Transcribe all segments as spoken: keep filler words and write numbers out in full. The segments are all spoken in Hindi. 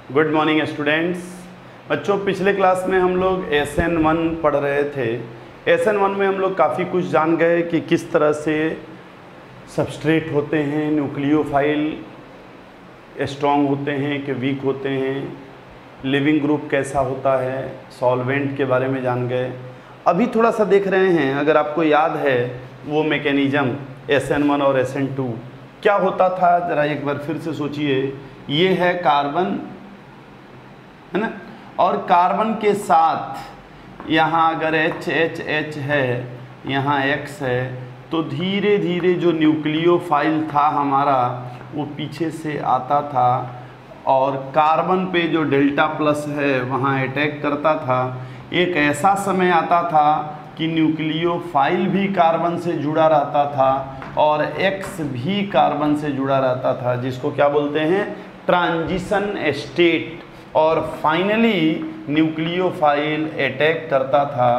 Good morning students. बच्चों, पिछले क्लास में हम लोग एस एन वन पढ़ रहे थे। एस एन वन में हम लोग काफ़ी कुछ जान गए कि किस तरह से सबस्ट्रेट होते हैं, न्यूक्लियोफाइल स्ट्रॉन्ग होते हैं कि वीक होते हैं, लिविंग ग्रुप कैसा होता है, सॉल्वेंट के बारे में जान गए। अभी थोड़ा सा देख रहे हैं, अगर आपको याद है वो मैकेनिज़्म एस एन वन और एस एन टू क्या होता था, ज़रा एक बार फिर से सोचिए। ये है कार्बन, है ना, और कार्बन के साथ यहाँ अगर H H H है, यहाँ X है, तो धीरे धीरे जो न्यूक्लियोफाइल था हमारा वो पीछे से आता था और कार्बन पे जो डेल्टा प्लस है वहाँ अटैक करता था। एक ऐसा समय आता था कि न्यूक्लियोफाइल भी कार्बन से जुड़ा रहता था और X भी कार्बन से जुड़ा रहता था, जिसको क्या बोलते हैं, ट्रांजिशन स्टेट। और फाइनली न्यूक्लियोफाइल अटैक करता था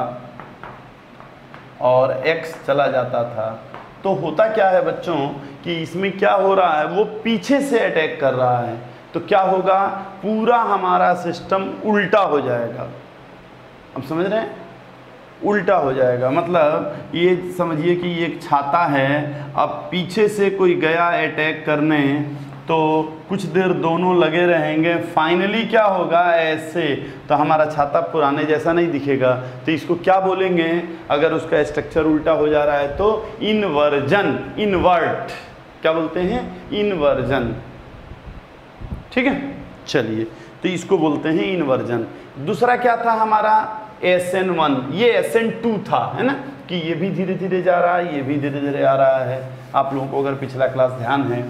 और X चला जाता था। तो होता क्या है बच्चों कि इसमें क्या हो रहा है, वो पीछे से अटैक कर रहा है, तो क्या होगा, पूरा हमारा सिस्टम उल्टा हो जाएगा। अब समझ रहे हैं, उल्टा हो जाएगा। मतलब ये समझिए कि ये एक छाता है, अब पीछे से कोई गया अटैक करने, तो कुछ देर दोनों लगे रहेंगे, फाइनली क्या होगा, ऐसे तो हमारा छाता पुराने जैसा नहीं दिखेगा। तो इसको क्या बोलेंगे, अगर उसका स्ट्रक्चर उल्टा हो जा रहा है तो इन्वर्जन, इन्वर्ट क्या बोलते हैं, इन्वर्जन। ठीक है, चलिए, तो इसको बोलते हैं इन्वर्जन। दूसरा क्या था हमारा, एस एन वन, ये एस एन टू था, है ना, कि ये भी धीरे धीरे जा रहा है, ये भी धीरे धीरे आ रहा है। आप लोगों को अगर पिछला क्लास ध्यान है।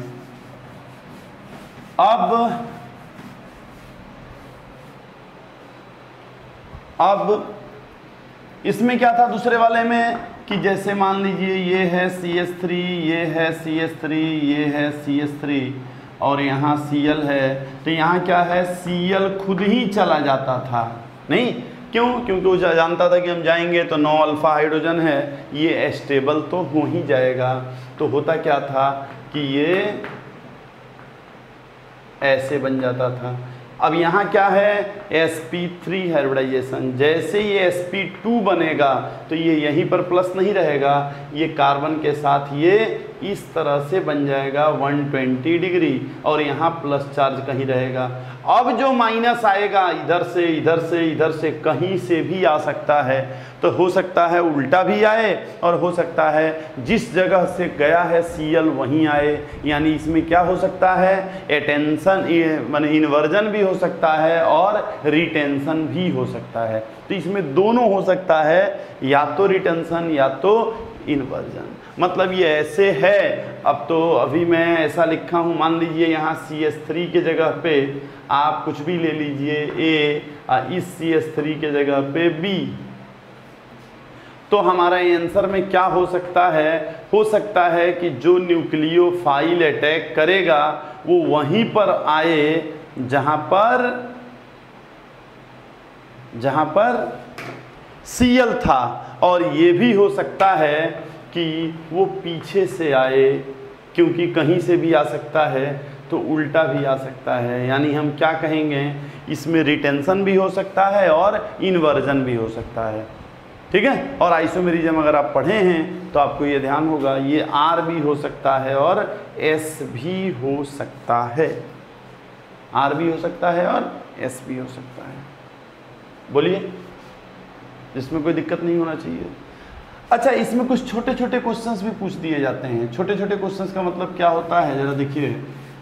अब अब इसमें क्या था दूसरे वाले में, कि जैसे मान लीजिए ये है सी एच थ्री, ये है सी एच थ्री, ये है सी एच थ्री और यहाँ सी एल है, तो यहाँ क्या है, सी एल खुद ही चला जाता था। नहीं, क्यों? क्योंकि वो जानता था कि हम जाएंगे तो नौ अल्फा हाइड्रोजन है, ये स्टेबल तो हो ही जाएगा। तो होता क्या था कि ये ऐसे बन जाता था। अब यहाँ क्या है, एस पी थ्री हाइब्रिडाइजेशन। जैसे ये एस पी टू बनेगा तो ये यहीं पर प्लस नहीं रहेगा, ये कार्बन के साथ ये इस तरह से बन जाएगा एक सौ बीस डिग्री और यहाँ प्लस चार्ज कहीं रहेगा। अब जो माइनस आएगा इधर से इधर से इधर से कहीं से भी आ सकता है, तो हो सकता है उल्टा भी आए और हो सकता है जिस जगह से गया है सी एल वहीं आए। यानी इसमें क्या हो सकता है, एटेंशन माने इन्वर्जन भी हो सकता है और रिटेंशन भी हो सकता है। तो इसमें दोनों हो सकता है, या तो रिटेंशन या तो इन्वर्जन। मतलब ये ऐसे है। अब तो अभी मैं ऐसा लिखा हूँ, मान लीजिए यहाँ सी एच थ्री के जगह पे आप कुछ भी ले लीजिए ए, इस सी एच थ्री के जगह पे बी, तो हमारा आंसर में क्या हो सकता है, हो सकता है कि जो न्यूक्लियोफाइल अटैक करेगा वो वहीं पर आए जहाँ पर जहाँ पर सी एल था, और ये भी हो सकता है कि वो पीछे से आए, क्योंकि कहीं से भी आ सकता है तो उल्टा भी आ सकता है। यानी हम क्या कहेंगे, इसमें रिटेंशन भी हो सकता है और इन्वर्जन भी हो सकता है। ठीक है, और आइसोमेरिज्म अगर आप पढ़े हैं तो आपको ये ध्यान होगा, ये आर भी हो सकता है और एस भी हो सकता है, आर भी हो सकता है और एस भी हो सकता है। बोलिए, इसमें कोई दिक्कत नहीं होना चाहिए। अच्छा, इसमें कुछ छोटे छोटे क्वेश्चंस भी पूछ दिए जाते हैं। छोटे छोटे क्वेश्चंस का मतलब क्या होता है, जरा देखिए।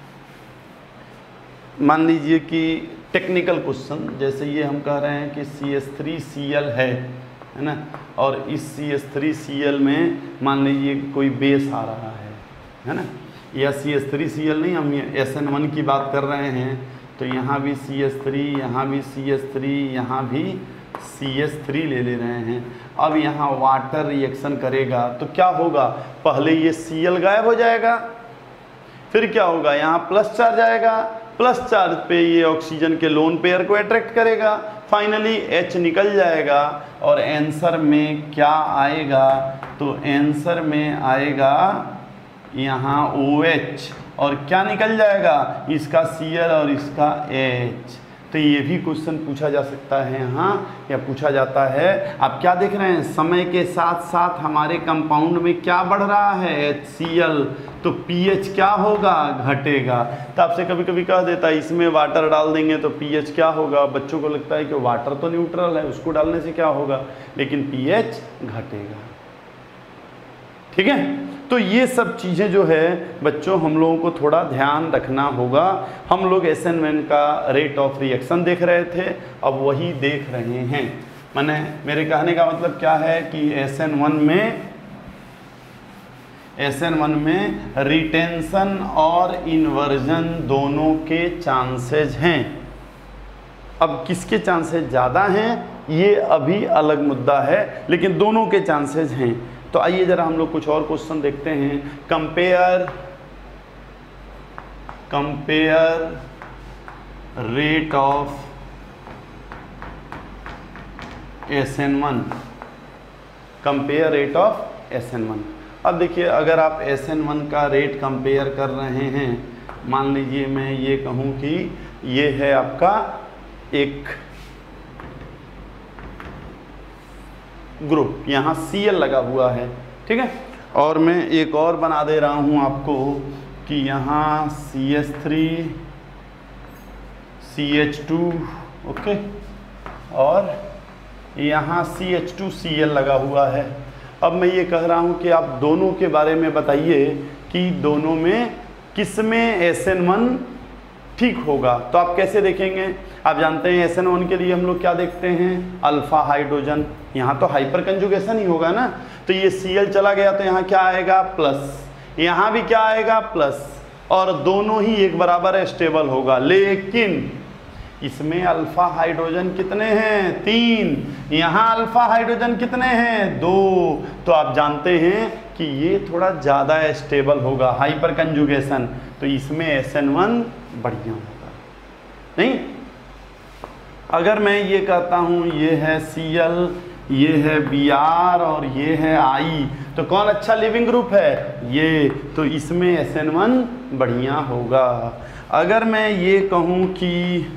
मान लीजिए कि टेक्निकल क्वेश्चन, जैसे ये हम कह रहे हैं कि C H three C L है, है ना, और इस C H three C L में मान लीजिए कोई बेस आ रहा है, है ना, या C H three C L नहीं, हम एस एन वन की बात कर रहे हैं, तो यहाँ भी सी एच थ्री, यहाँ भी सी एच थ्री, यहाँ भी सी एच थ्री ले ले रहे हैं। अब यहाँ वाटर रिएक्शन करेगा तो क्या होगा, पहले ये सी एल गायब हो जाएगा, फिर क्या होगा, यहाँ प्लस चार्ज आएगा, प्लस चार्ज पे ये ऑक्सीजन के लोन पेयर को अट्रैक्ट करेगा, फाइनली H निकल जाएगा और आंसर में क्या आएगा, तो आंसर में आएगा यहाँ ओ एच और क्या निकल जाएगा, इसका सी एल और इसका H। तो ये भी क्वेश्चन पूछा जा सकता है यहाँ, या पूछा जाता है। आप क्या देख रहे हैं, समय के साथ साथ हमारे कंपाउंड में क्या बढ़ रहा है, एच सी एल, तो पीएच क्या होगा, घटेगा। तो आपसे कभी कभी कह देता है इसमें वाटर डाल देंगे तो पीएच क्या होगा, बच्चों को लगता है कि वाटर तो न्यूट्रल है, उसको डालने से क्या होगा, लेकिन पीएच घटेगा। ठीक है, तो ये सब चीज़ें जो है बच्चों हम लोगों को थोड़ा ध्यान रखना होगा। हम लोग एस एन वन का रेट ऑफ रिएक्शन देख रहे थे, अब वही देख रहे हैं। मैंने मेरे कहने का मतलब क्या है कि एस एन वन में एस एन वन में रिटेंशन और इन्वर्जन दोनों के चांसेज हैं। अब किसके चांसेस ज़्यादा हैं ये अभी अलग मुद्दा है, लेकिन दोनों के चांसेज हैं। तो आइए जरा हम लोग कुछ और क्वेश्चन देखते हैं। Compare compare rate of S N one, compare rate of S N one. अब देखिए, अगर आप एस एन वन का रेट कंपेयर कर रहे हैं, मान लीजिए मैं ये कहूँ कि ये है आपका एक ग्रुप, यहाँ सी एल लगा हुआ है, ठीक है, और मैं एक और बना दे रहा हूँ आपको कि यहाँ C H three, C H two, okay, और यहाँ C H two C L लगा हुआ है। अब मैं ये कह रहा हूँ कि आप दोनों के बारे में बताइए कि दोनों में किस में एस एन वन ठीक होगा। तो आप कैसे देखेंगे, आप जानते हैं एस एन वन के लिए हम लोग क्या देखते हैं, अल्फा हाइड्रोजन, यहाँ तो हाइपर कंजुगेशन ही होगा ना, तो ये सी एल चला गया तो यहाँ क्या आएगा, प्लस, यहाँ भी क्या आएगा, प्लस, और दोनों ही एक बराबर स्टेबल होगा। लेकिन इसमें अल्फा हाइड्रोजन कितने हैं, तीन, यहाँ अल्फा हाइड्रोजन कितने हैं, दो, तो आप जानते हैं कि ये थोड़ा ज़्यादा स्टेबल होगा, हाइपर कंजुगेशन, तो इसमें एस एन वन बढ़िया होगा। नहीं, अगर मैं ये कहता हूँ ये है सी एल, ये है बी आर और ये है आई, तो कौन अच्छा लिविंग ग्रुप है, ये, तो इसमें एस एन वन बढ़िया होगा। अगर मैं ये कहूँ कि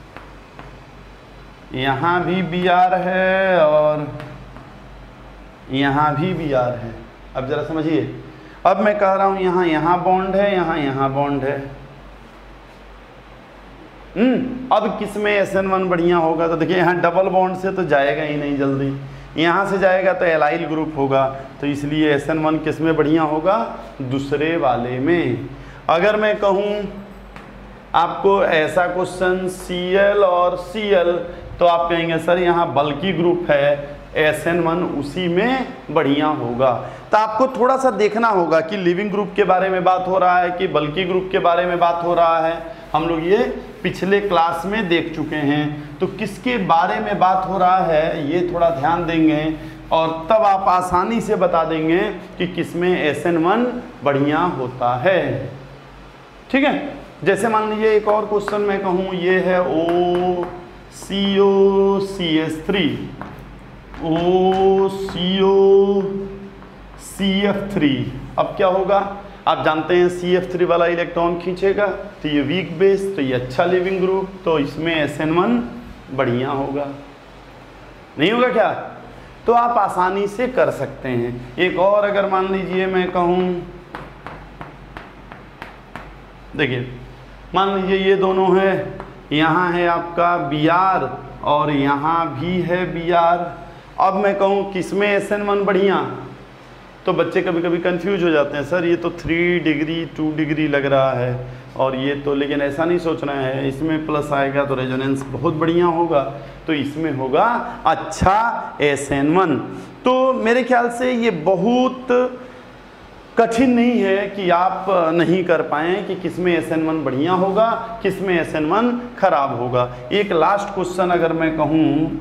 यहाँ भी बी आर है और यहाँ भी बी आर है, अब ज़रा समझिए, अब मैं कह रहा हूँ यहाँ यहाँ बॉन्ड है, यहाँ यहाँ बॉन्ड है, हम्म अब किस में एस एन वन बढ़िया होगा, तो देखिए यहाँ डबल बॉन्ड से तो जाएगा ही नहीं जल्दी, यहाँ से जाएगा तो एलाइल ग्रुप होगा, तो इसलिए एस एन वन किस में बढ़िया होगा, दूसरे वाले में। अगर मैं कहूँ आपको ऐसा क्वेश्चन सी एल और सी एल, तो आप कहेंगे सर यहाँ बल्कि ग्रुप है, एस एन वन उसी में बढ़िया होगा। तो आपको थोड़ा सा देखना होगा कि लिविंग ग्रुप के बारे में बात हो रहा है कि बल्कि ग्रुप के बारे में बात हो रहा है। हम लोग ये पिछले क्लास में देख चुके हैं, तो किसके बारे में बात हो रहा है ये थोड़ा ध्यान देंगे और तब आप आसानी से बता देंगे कि किसमें एस एन वन बढ़िया होता है। ठीक है, जैसे मान लीजिए एक और क्वेश्चन मैं कहूँ, ये है O C O C H three, O C O C F three, अब क्या होगा, आप जानते हैं सी एफ थ्री वाला इलेक्ट्रॉन खींचेगा, तो ये वीक बेस, तो ये अच्छा लिविंग ग्रुप, तो इसमें एस एन वन बढ़िया होगा। नहीं होगा क्या, तो आप आसानी से कर सकते हैं। एक और अगर मान लीजिए मैं कहूँ, देखिए मान लीजिए ये दोनों है, यहाँ है आपका बी आर और यहाँ भी है बी आर। अब मैं कहूँ किसमें एस एन वन बढ़िया, तो बच्चे कभी कभी कंफ्यूज हो जाते हैं, सर ये तो थ्री डिग्री टू डिग्री लग रहा है और ये तो, लेकिन ऐसा नहीं सोचना है, इसमें प्लस आएगा तो रेजोनेंस बहुत बढ़िया होगा, तो इसमें होगा अच्छा एस एन वन। तो मेरे ख्याल से ये बहुत कठिन नहीं है कि आप नहीं कर पाएँ कि किसमें एस एन वन बढ़िया होगा, किसमें एस एन वन खराब होगा। एक लास्ट क्वेश्चन अगर मैं कहूँ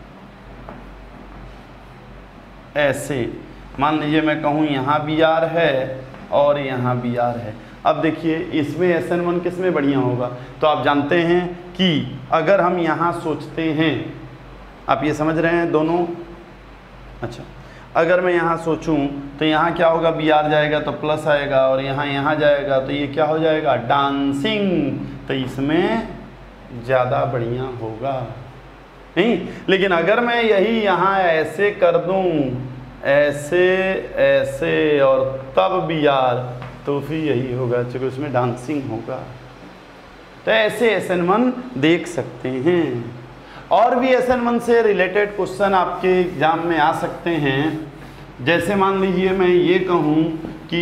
ऐसे, मान लीजिए मैं कहूँ यहाँ बी आर है और यहाँ बी आर है, अब देखिए इसमें एस एन वन किस में बढ़िया होगा, तो आप जानते हैं कि अगर हम यहाँ सोचते हैं, आप ये समझ रहे हैं दोनों, अच्छा अगर मैं यहाँ सोचूं तो यहाँ क्या होगा, बी आर जाएगा तो प्लस आएगा और यहाँ यहाँ जाएगा तो ये क्या हो जाएगा, डांसिंग, तो इसमें ज़्यादा बढ़िया होगा, नहीं? लेकिन अगर मैं यही यहाँ ऐसे कर दूँ, ऐसे ऐसे और तब बी आर, तो फिर यही होगा, चूँकि उसमें डांसिंग होगा। तो ऐसे एस एन वन देख सकते हैं। और भी एस एन वन से रिलेटेड क्वेश्चन आपके एग्जाम में आ सकते हैं। जैसे मान लीजिए मैं ये कहूँ कि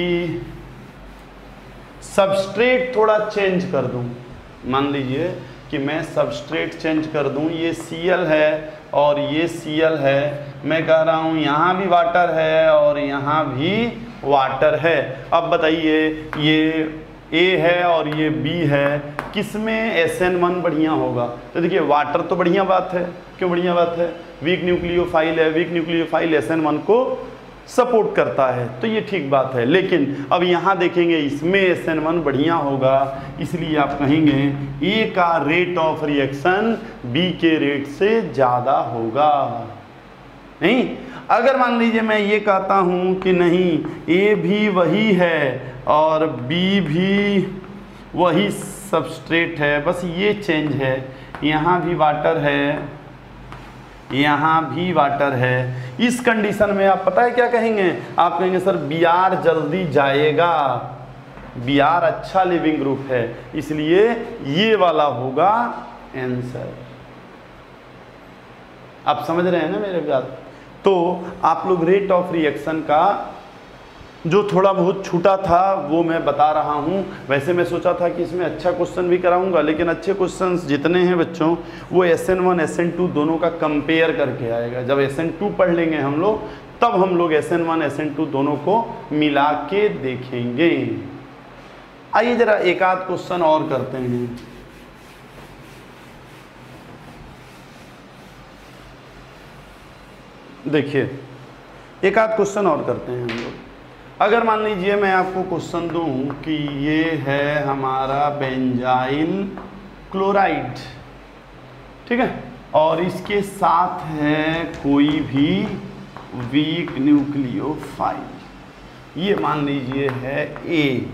सबस्ट्रेट थोड़ा चेंज कर दूँ, मान लीजिए कि मैं सबस्ट्रेट चेंज कर दूँ, ये सी एल है और ये सी एल है, मैं कह रहा हूँ यहाँ भी वाटर है और यहाँ भी वाटर है। अब बताइए ये ए है और ये बी है, किस में एस एन वन बढ़िया होगा? तो देखिए वाटर तो बढ़िया बात है, क्यों बढ़िया बात है? वीक न्यूक्लियोफाइल है, weak nucleophile S N one को सपोर्ट करता है, तो ये ठीक बात है। लेकिन अब यहाँ देखेंगे इसमें एस एन वन बढ़िया होगा, इसलिए आप कहेंगे ए का रेट ऑफ रिएक्शन बी के रेट से ज़्यादा होगा, नहीं? अगर मान लीजिए मैं ये कहता हूँ कि नहीं, ए भी वही है और बी भी वही सबस्ट्रेट है, बस ये चेंज है, यहाँ भी वाटर है, यहाँ भी वाटर है, इस कंडीशन में आप पता है क्या कहेंगे? आप कहेंगे सर बी आर जल्दी जाएगा, बी आर अच्छा लिविंग ग्रुप है, इसलिए ये वाला होगा आंसर। आप समझ रहे हैं ना मेरे बात? तो आप लोग रेट ऑफ रिएक्शन का जो थोड़ा बहुत छूटा था वो मैं बता रहा हूँ। वैसे मैं सोचा था कि इसमें अच्छा क्वेश्चन भी कराऊंगा, लेकिन अच्छे क्वेश्चंस जितने हैं बच्चों वो S N one S N two दोनों का कंपेयर करके आएगा। जब एस एन टू पढ़ लेंगे हम लोग, तब हम लोग S N one S N two दोनों को मिला के देखेंगे। आइए जरा एक आध क्वेश्चन और करते हैं। देखिए एक आध क्वेश्चन और करते हैं हम लोग। अगर मान लीजिए मैं आपको क्वेश्चन दूं कि ये है हमारा बेंजाइल क्लोराइड, ठीक है, और इसके साथ है कोई भी वीक न्यूक्लियोफाइल, ये मान लीजिए है ए,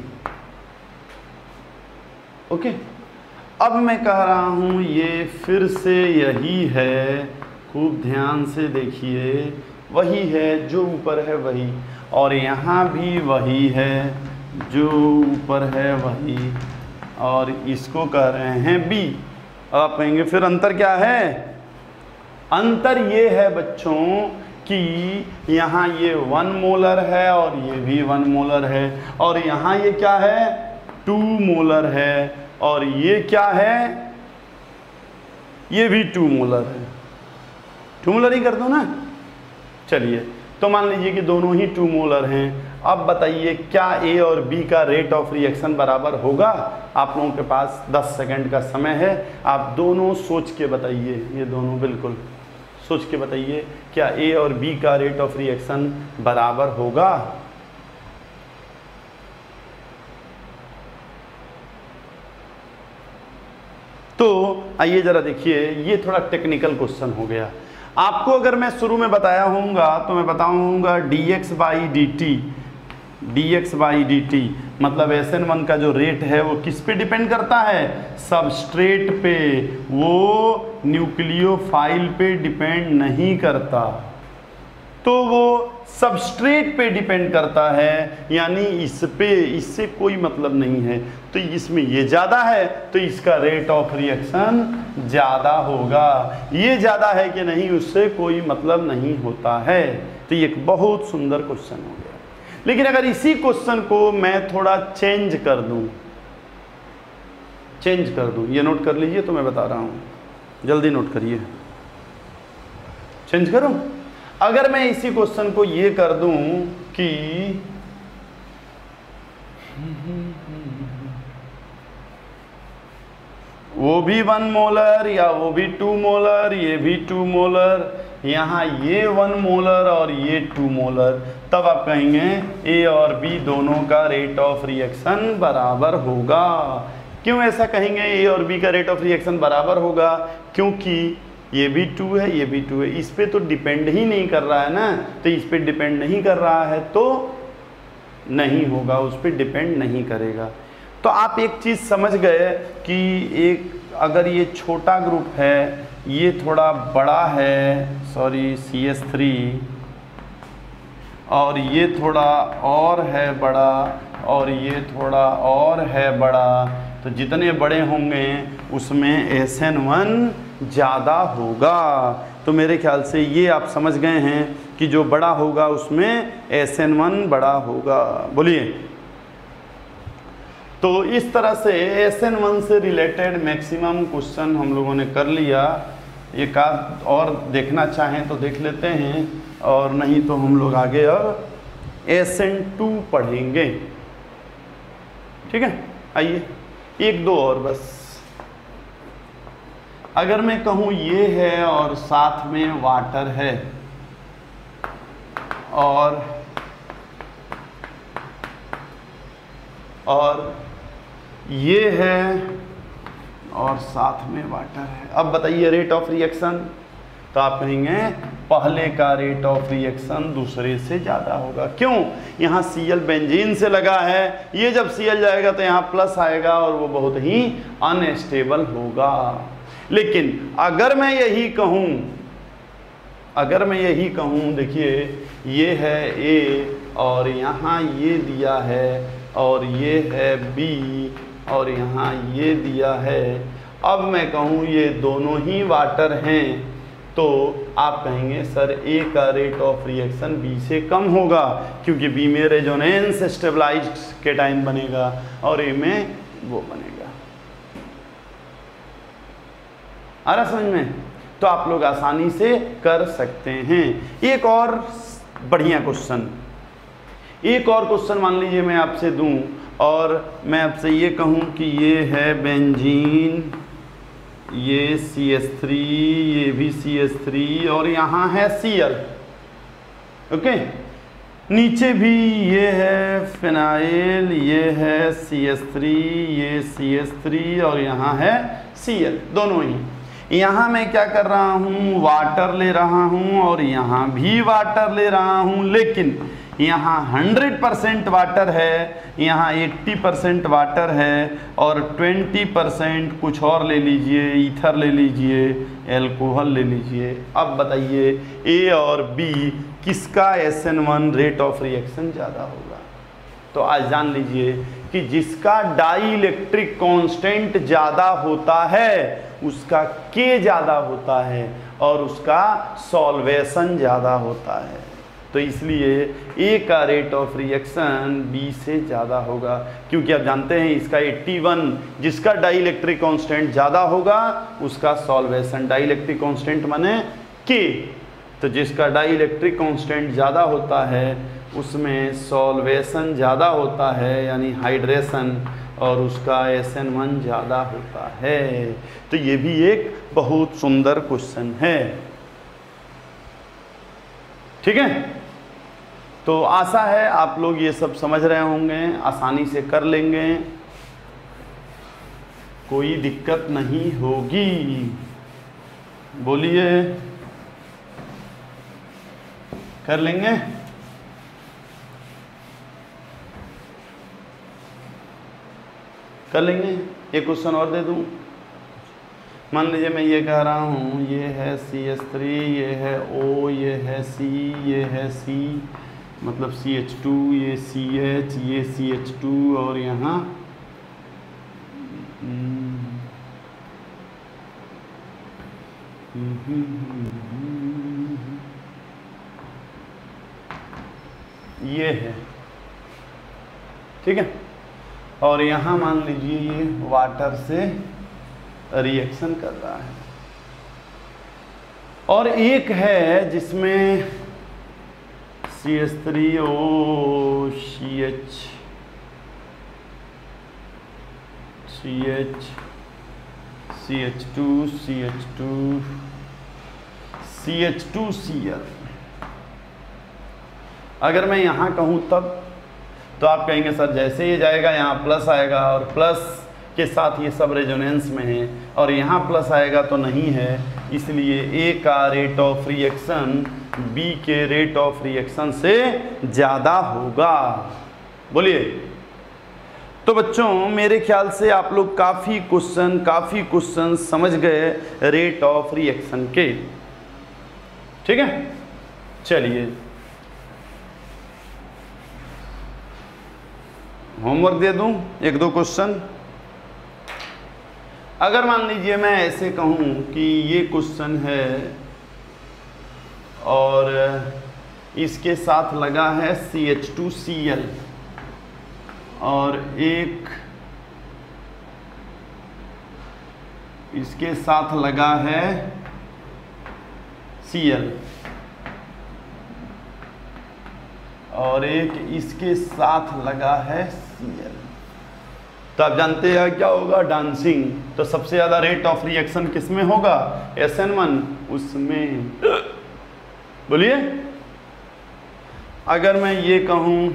ओके। अब मैं कह रहा हूँ ये फिर से यही है, खूब ध्यान से देखिए, वही है जो ऊपर है वही, और यहाँ भी वही है जो ऊपर है वही, और इसको कह रहे हैं बी। अब आप कहेंगे फिर अंतर क्या है? अंतर ये है बच्चों कि यहाँ ये वन मोलर है और ये भी वन मोलर है, और यहाँ ये क्या है? टू मोलर है, और ये क्या है? ये भी टू मोलर है। टू मोलर ही कर दो ना। चलिए तो मान लीजिए कि दोनों ही टू मोलर हैं। अब बताइए क्या ए और बी का रेट ऑफ रिएक्शन बराबर होगा? आप लोगों के पास दस सेकंड का समय है, आप दोनों सोच के बताइए, ये दोनों बिल्कुल सोच के बताइए, क्या ए और बी का रेट ऑफ रिएक्शन बराबर होगा? तो आइए जरा देखिए, ये थोड़ा टेक्निकल क्वेश्चन हो गया। आपको अगर मैं शुरू में बताया होऊंगा तो मैं बताऊंगा D X by D T, D X by D T मतलब एस एन वन का जो रेट है वो किस पे डिपेंड करता है? सबस्ट्रेट पे, वो न्यूक्लियोफाइल पे डिपेंड नहीं करता, तो वो सबस्ट्रेट पे डिपेंड करता है, यानी इस पे, इससे कोई मतलब नहीं है। तो इसमें ये ज़्यादा है तो इसका रेट ऑफ रिएक्शन ज़्यादा होगा, ये ज़्यादा है कि नहीं उससे कोई मतलब नहीं होता है। तो ये एक बहुत सुंदर क्वेश्चन हो गया। लेकिन अगर इसी क्वेश्चन को मैं थोड़ा चेंज कर दूं, चेंज कर दूं, ये नोट कर लीजिए, तो मैं बता रहा हूँ, जल्दी नोट करिए, चेंज करूं। अगर मैं इसी क्वेश्चन को ये कर दूं कि वो भी वन मोलर या वो भी टू मोलर, ये भी टू मोलर, यहाँ ये वन मोलर और ये टू मोलर, तब आप कहेंगे ए और बी दोनों का रेट ऑफ रिएक्शन बराबर होगा। क्यों ऐसा कहेंगे ए और बी का रेट ऑफ रिएक्शन बराबर होगा? क्योंकि ये भी टू है, ये भी टू है, इस पे तो डिपेंड ही नहीं कर रहा है ना, तो इस पे डिपेंड नहीं कर रहा है तो नहीं होगा, उस पे डिपेंड नहीं करेगा। तो आप एक चीज़ समझ गए कि एक अगर ये छोटा ग्रुप है, ये थोड़ा बड़ा है, सॉरी सी एच थ्री, और ये थोड़ा और है बड़ा, और ये थोड़ा और है बड़ा, तो जितने बड़े होंगे उसमें एस एन वन ज़्यादा होगा। तो मेरे ख्याल से ये आप समझ गए हैं कि जो बड़ा होगा उसमें एस एन वन बड़ा होगा। बोलिए। तो इस तरह से एस एन वन से रिलेटेड मैक्सिमम क्वेश्चन हम लोगों ने कर लिया। एक आध और देखना चाहें तो देख लेते हैं, और नहीं तो हम लोग आगे अब एस एन टू पढ़ेंगे। ठीक है, आइए एक दो और बस। अगर मैं कहूँ ये है और साथ में वाटर है, और और ये है और साथ में वाटर है, अब बताइए रेट ऑफ रिएक्शन। तो आप कहेंगे पहले का रेट ऑफ रिएक्शन दूसरे से ज़्यादा होगा। क्यों? यहाँ Cl बेंजीन से लगा है, ये जब Cl जाएगा तो यहाँ प्लस आएगा और वो बहुत ही अनस्टेबल होगा। लेकिन अगर मैं यही कहूँ अगर मैं यही कहूँ देखिए ये है A और यहाँ ये दिया है, और ये है B और यहाँ ये दिया है, अब मैं कहूँ ये दोनों ही वाटर हैं, तो आप कहेंगे सर ए का रेट ऑफ रिएक्शन बी से कम होगा, क्योंकि बी में रेजोनेंस स्टेबलाइज्ड केटाइन बनेगा और ए में वो बनेगा। आ रहा समझ में? तो आप लोग आसानी से कर सकते हैं। एक और बढ़िया क्वेश्चन एक और क्वेश्चन मान लीजिए मैं आपसे दूं, और मैं आपसे ये कहूं कि ये है बेंजीन, ये सी एच थ्री, ये भी सी एच थ्री, और यहाँ है Cl। ओके, नीचे भी ये है फिनाइल, ये है सी एच थ्री, ये सी एच थ्री, और यहाँ है Cl, दोनों ही। यहाँ मैं क्या कर रहा हूँ, वाटर ले रहा हूँ, और यहाँ भी वाटर ले रहा हूँ, लेकिन यहाँ हंड्रेड परसेंट वाटर है, यहाँ एट्टी परसेंट वाटर है, और ट्वेंटी परसेंट कुछ और ले लीजिए, ईथर ले लीजिए, एल्कोहल ले लीजिए। अब बताइए ए और बी किसका S N one rate of reaction ज़्यादा होगा? तो आज जान लीजिए कि जिसका डाई इलेक्ट्रिक कॉन्स्टेंट ज़्यादा होता है उसका के ज़्यादा होता है, और उसका सॉल्वेशन ज़्यादा होता है। तो इसलिए ए का रेट ऑफ रिएक्शन बी से ज़्यादा होगा, क्योंकि आप जानते हैं इसका इक्यासी, जिसका डाई इलेक्ट्रिक कॉन्स्टेंट ज़्यादा होगा उसका सॉल्वेशन, डाई इलेक्ट्रिक कॉन्स्टेंट माने के, तो जिसका डाई इलेक्ट्रिक कॉन्स्टेंट ज़्यादा होता है उसमें सॉल्वेशन ज़्यादा होता है, यानी हाइड्रेशन, और उसका एस एन वन ज़्यादा होता है। तो ये भी एक बहुत सुंदर क्वेश्चन है। ठीक है, तो आशा है आप लोग ये सब समझ रहे होंगे, आसानी से कर लेंगे, कोई दिक्कत नहीं होगी। बोलिए, कर लेंगे? कर लेंगे? एक क्वेश्चन और दे दूं। मान लीजिए मैं ये कह रहा हूँ ये है सी एच थ्री, ये है O, ये है C, ये है C, मतलब सी एच टू, ये सी एच, ये सी एच टू, और यहाँ ये है। ठीक है, और यहाँ मान लीजिए ये वाटर से रिएक्शन कर रहा है, और एक है जिसमें C H three O C H C H C H two C H two C H two C L. अगर मैं यहाँ कहूँ तब तो आप कहेंगे सर जैसे ये जाएगा यहाँ प्लस आएगा, और प्लस के साथ ये सब रेजोनेंस में है, और यहाँ प्लस आएगा तो नहीं है, इसलिए ए का रेट ऑफ रिएक्शन बी के रेट ऑफ रिएक्शन से ज़्यादा होगा। बोलिए। तो बच्चों मेरे ख्याल से आप लोग काफ़ी क्वेश्चन काफ़ी क्वेश्चन समझ गए रेट ऑफ रिएक्शन के। ठीक है, चलिए होमवर्क दे दूं एक दो क्वेश्चन। अगर मान लीजिए मैं ऐसे कहूं कि ये क्वेश्चन है और इसके साथ लगा है C H two C L और एक इसके साथ लगा है सी एल और एक इसके साथ लगा है सी एल, तो आप जानते हैं क्या होगा, डांसिंग। तो सबसे ज़्यादा रेट ऑफ रिएक्शन किस में होगा, एस एन वन उसमें। बोलिए अगर मैं ये कहूँ,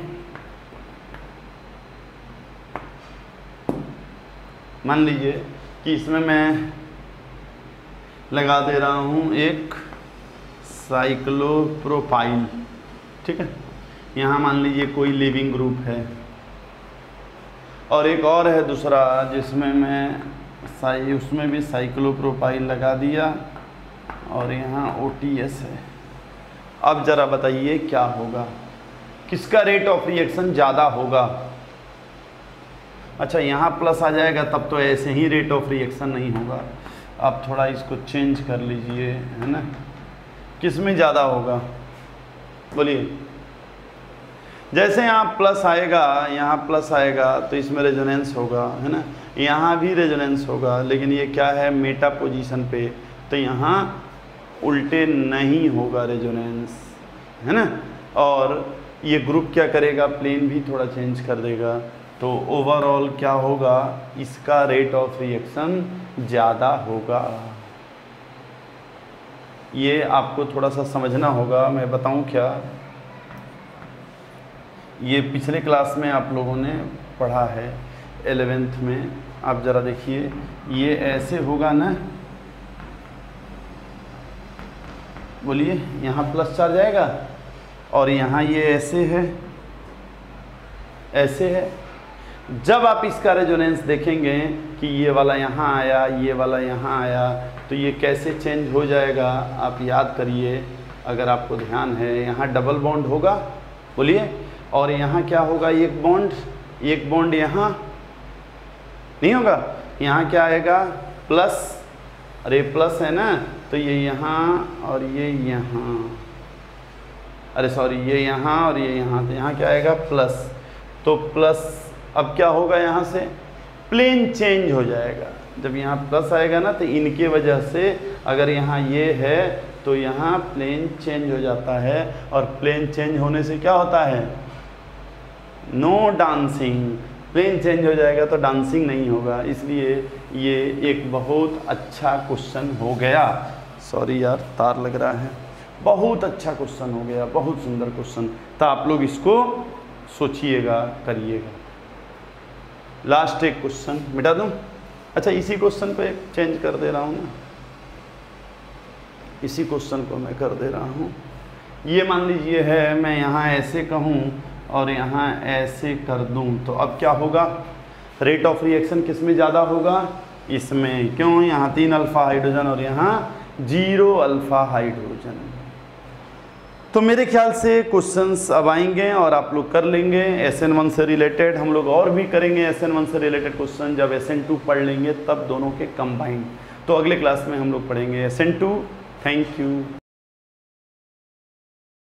मान लीजिए कि इसमें मैं लगा दे रहा हूँ एक साइक्लोप्रोपाइल, ठीक है, यहाँ मान लीजिए कोई लिविंग ग्रुप है और एक और है दूसरा जिसमें मैं साई उसमें भी साइक्लोप्रोपाइल लगा दिया और यहाँ ओ टी एस है। अब ज़रा बताइए क्या होगा, किसका रेट ऑफ रिएक्शन ज़्यादा होगा। अच्छा यहाँ प्लस आ जाएगा तब तो ऐसे ही रेट ऑफ रिएक्शन नहीं होगा। आप थोड़ा इसको चेंज कर लीजिए, है ना, किस में ज़्यादा होगा बोलिए। जैसे यहाँ प्लस आएगा, यहाँ प्लस आएगा तो इसमें रेजोनेंस होगा, है ना, यहाँ भी रेजोनेंस होगा, लेकिन ये क्या है मेटा पोजीशन पे, तो यहाँ उल्टे नहीं होगा रेजोनेंस, है ना। और ये ग्रुप क्या करेगा, प्लेन भी थोड़ा चेंज कर देगा, तो ओवरऑल क्या होगा, इसका रेट ऑफ रिएक्शन ज़्यादा होगा। ये आपको थोड़ा सा समझना होगा। मैं बताऊं क्या, ये पिछले क्लास में आप लोगों ने पढ़ा है एलेवेंथ में। आप ज़रा देखिए, ये ऐसे होगा ना, बोलिए, यहाँ प्लस चार्ज आएगा और यहाँ ये ऐसे है, ऐसे है। जब आप इसका रेजोनेंस देखेंगे कि ये वाला यहाँ आया, ये वाला यहाँ आया, तो ये कैसे चेंज हो जाएगा आप याद करिए। अगर आपको ध्यान है, यहाँ डबल बॉन्ड होगा, बोलिए, और यहाँ क्या होगा, एक बॉन्ड, एक बॉन्ड यहाँ नहीं होगा, यहाँ क्या आएगा प्लस, अरे प्लस है ना, तो ये यहाँ और ये यहाँ, अरे सॉरी ये यहाँ और ये यहाँ, तो यहाँ क्या आएगा प्लस, तो प्लस। अब क्या होगा, यहाँ से प्लेन चेंज हो जाएगा। जब यहाँ प्लस आएगा ना, तो इनके वजह से अगर यहाँ ये है तो यहाँ प्लेन चेंज हो जाता है, और प्लेन चेंज होने से क्या होता है, नो डांसिंग। प्लेन चेंज हो जाएगा तो डांसिंग नहीं होगा, इसलिए ये एक बहुत अच्छा क्वेश्चन हो गया। सॉरी यार तार लग रहा है। बहुत अच्छा क्वेश्चन हो गया, बहुत सुंदर क्वेश्चन। तो आप लोग इसको सोचिएगा, करिएगा। लास्ट एक क्वेश्चन मिटा दूं। अच्छा इसी क्वेश्चन पे चेंज कर दे रहा हूँ ना, इसी क्वेश्चन को मैं कर दे रहा हूँ। ये मान लीजिए है, मैं यहाँ ऐसे कहूँ और यहाँ ऐसे कर दूँ, तो अब क्या होगा, रेट ऑफ रिएक्शन किस में ज़्यादा होगा, इसमें। क्यों, यहाँ तीन अल्फ़ा हाइड्रोजन और यहाँ जीरो अल्फ़ा हाइड्रोजन। तो मेरे ख्याल से क्वेश्चंस अब आएंगे और आप लोग कर लेंगे एस एन वन से रिलेटेड। हम लोग और भी करेंगे एस एन वन से रिलेटेड क्वेश्चन, जब एस एन टू पढ़ लेंगे तब दोनों के कंबाइंड। तो अगले क्लास में हम लोग पढ़ेंगे S N two. Thank you.